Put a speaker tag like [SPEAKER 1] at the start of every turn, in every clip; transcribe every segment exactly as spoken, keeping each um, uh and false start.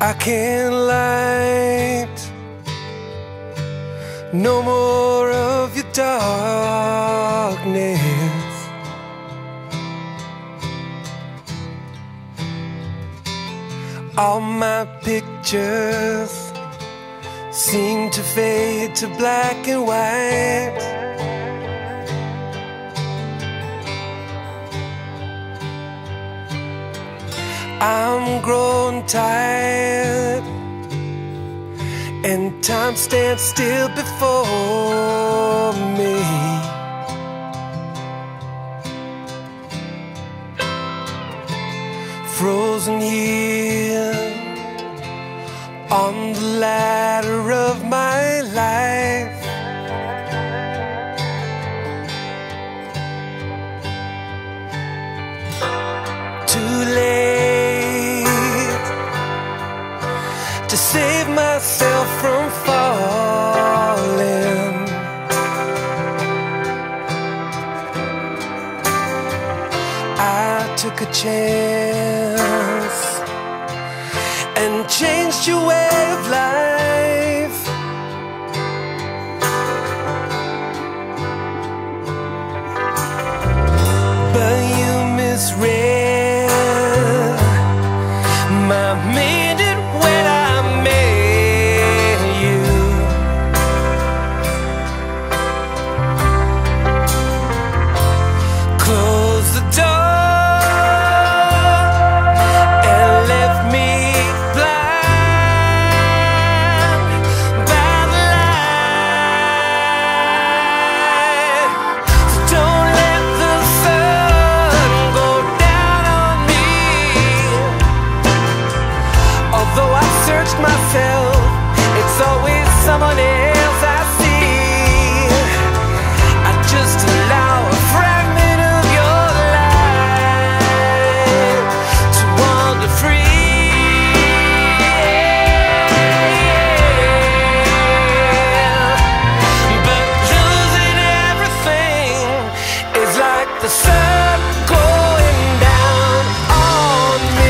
[SPEAKER 1] I can't light no more of your darkness. All my pictures seem to fade to black and white. I'm growing tired, and time stands still before me. Frozen here on the ladder of my life. Too late to save myself from falling. I took a chance and changed your way of life. But you misread my meaning when I met you. Close the door and left me blind by the light. So don't let the sun go down on me. Although I searched myself, it's always someone else I see. I just allow a fragment of your life to wander free. But losing everything is like the sun going down on me.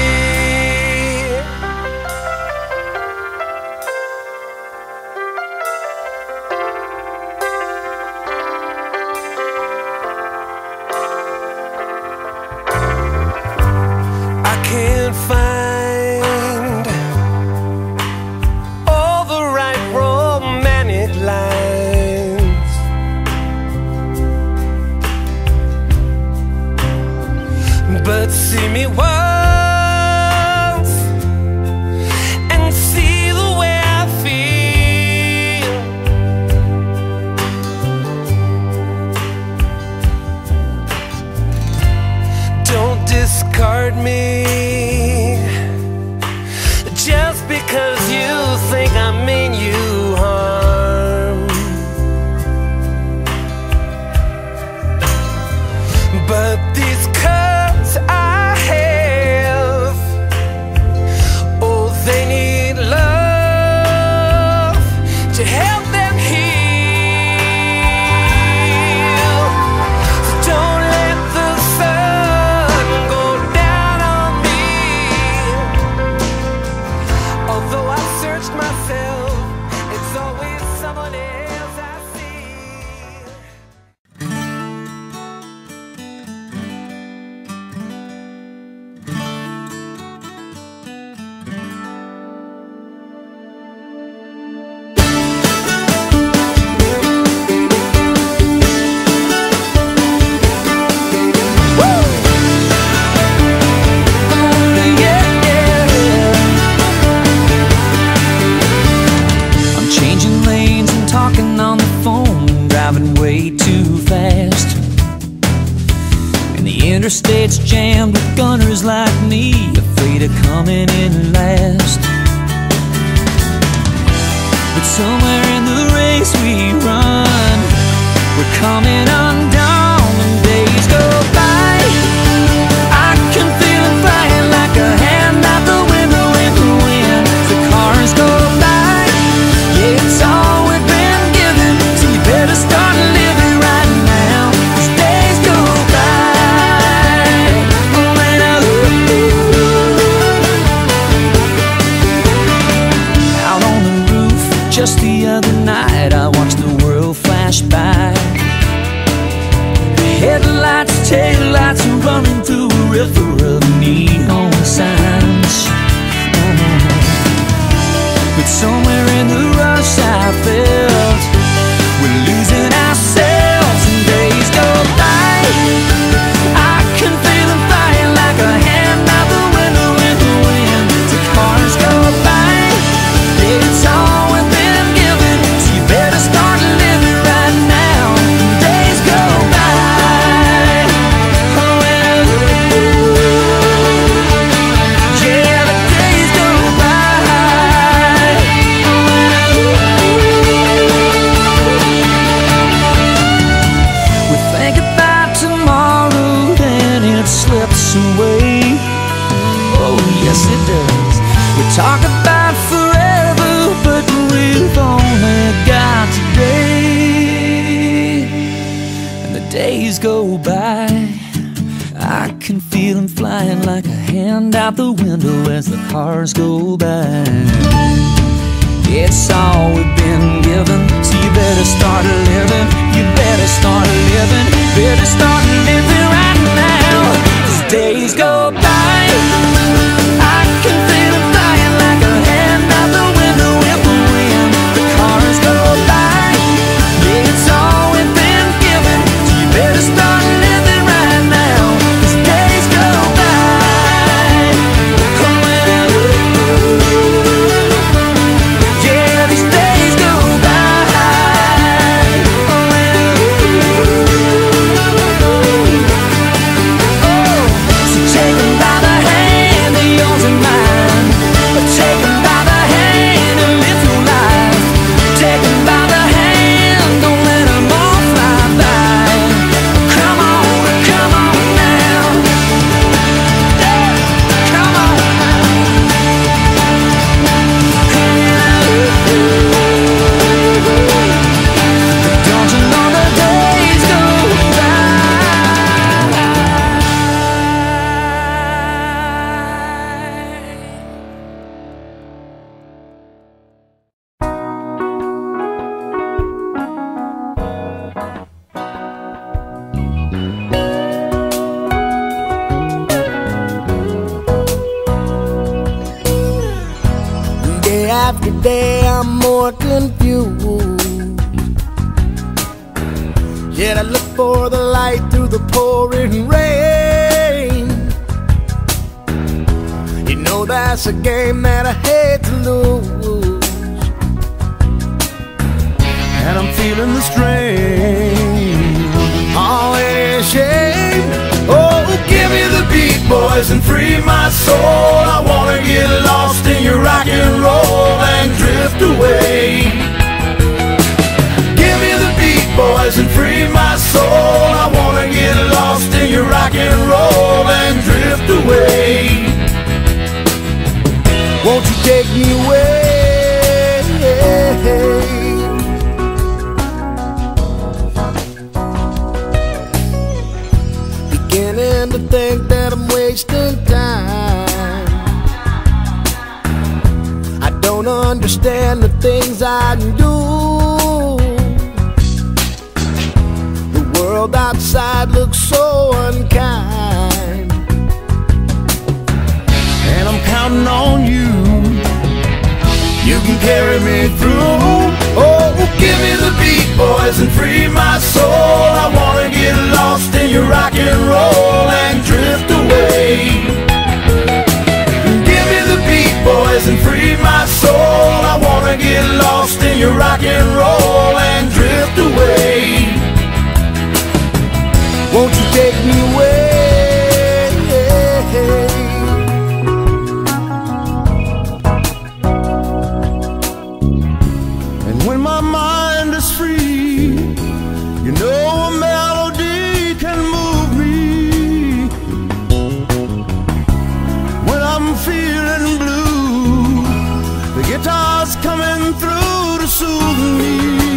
[SPEAKER 1] I can't find all the right romantic lines. But see me once and see the way I feel. Don't discard me just because you think I mean you harm. But these cuts I have, oh, they need love to help them heal. So don't let the sun go down on me. Although I searched myself, it's always someone else I see.
[SPEAKER 2] I'm changing lanes and talking on the phone, driving way too fast. And the interstate's jammed with gunners like me, afraid of coming in last. But somewhere in the race we run, we're coming undone when days go by. I can feel it flying like a hand out the window in the wind. The cars go by, yeah, it's all we've been given, so you better start living right now, 'cause days go by. Oh, and I look Headlights, taillights running through a river of neon signs. Oh. But somewhere in the rush I felt we're losing ourselves and days go by. I can feel them flying like a hand out the window in the wind. The cars go by, it's all we've been given, so you better start living right now. Days go by. Oh well, yeah, the days go by. We think about tomorrow, then it slips away. Oh yes it does. We talk about forever, but we've only got today. And the days go by, I can feel them flying like a hand out the window as the cars go by. It's all we've been given, so you better start living. You better start living. Better start living right now. These days go by, I can feel them flying like a hand out the window in the wind. The cars go by, it's all we've been given, so you better start living right now. These days go by. Oh well, yeah, these days go by. Oh well, oh, so take 'em by the hand, yours and mine. Take 'em by the hand and live your life. Take 'em by the hand, don't let 'em all fly by. Come on, come on now. Yeah, come on now. Don't you know the days go by?
[SPEAKER 3] Day after day I'm more confused, yet I look for the light through the pouring rain. You know that's a game that I hate to lose, and I'm feeling the strain. Oh, it is shame. Oh, give me the beat, boys, and free my soul. I wanna get lost in your rock and roll and drift away. Give me the beat, boys, and free my soul. I wanna get lost in your rock and roll and drift away. Won't you take me away? Beginning to think that I'm wasting time. I don't understand the things I do. The world outside looks so unkind, and I'm counting on you. You can carry me through. Oh, give me the beat, boys, and free my soul. I wanna get lost in your rock and roll and drift away. Give me the beat, boys, and free my soul. I wanna get lost in your rock and roll and drift away. Won't you take me away? When my mind is free, you know a melody can move me. When I'm feeling blue, the guitar's coming through to soothe me.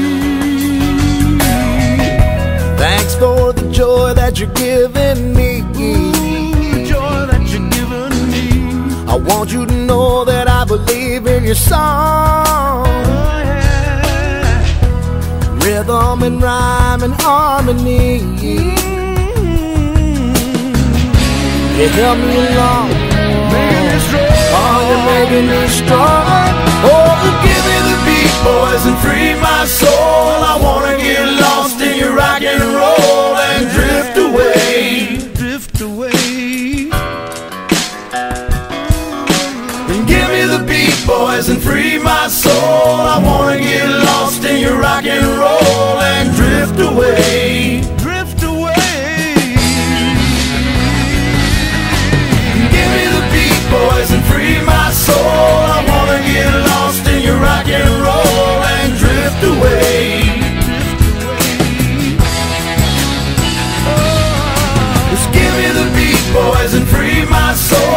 [SPEAKER 3] Thanks for the joy that you're giving me. The joy that you're giving me. I want you to know that I believe in your song. Rhythm and rhyme and harmony. You help me along, making me strong. Oh, you're making me strong. Oh, give me the beat, boys, and free my soul. I wanna get lost in your rock and roll and drift away, drift away. And give me the beat, boys, and free my soul. I wanna get lost in your rock and roll and drift away, drift away. And give me the beat, boys, and free my soul. I wanna get lost in your rock and roll and drift away, drift away. Just give me the beat, boys, and free my soul.